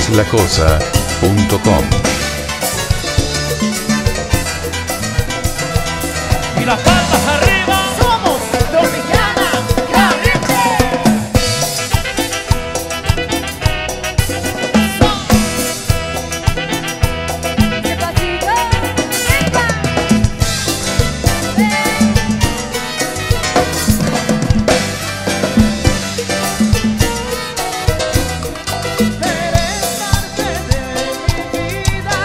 aslacosa.com. Y las palmas arriba. Somos Tropicana Caliente. Despacito, venga. Eres parte de mi vida.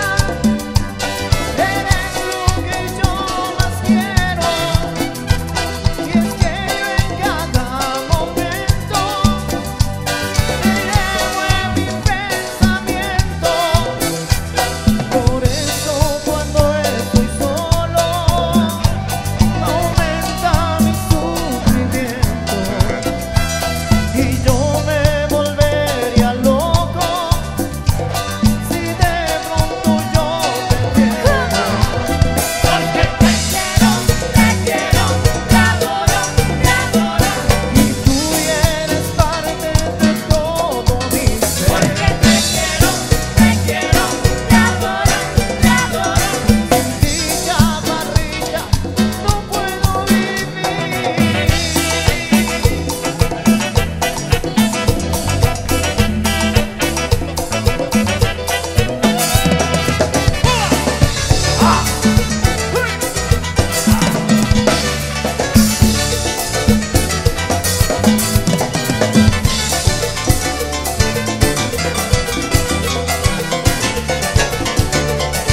Eres lo que yo más quiero. Y es que yo en cada momento te llevo en mi pensamiento. Por eso cuando estoy solo aumenta mi sufrimiento. Y yo me volvería loco si de pronto yo te pierdo. Porque te quiero, te adoro, y tú eres parte de todo mi ser. Porque te quiero, te adoro, sin ti chaparrilla no puedo vivir.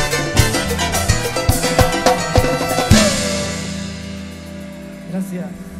Gracias.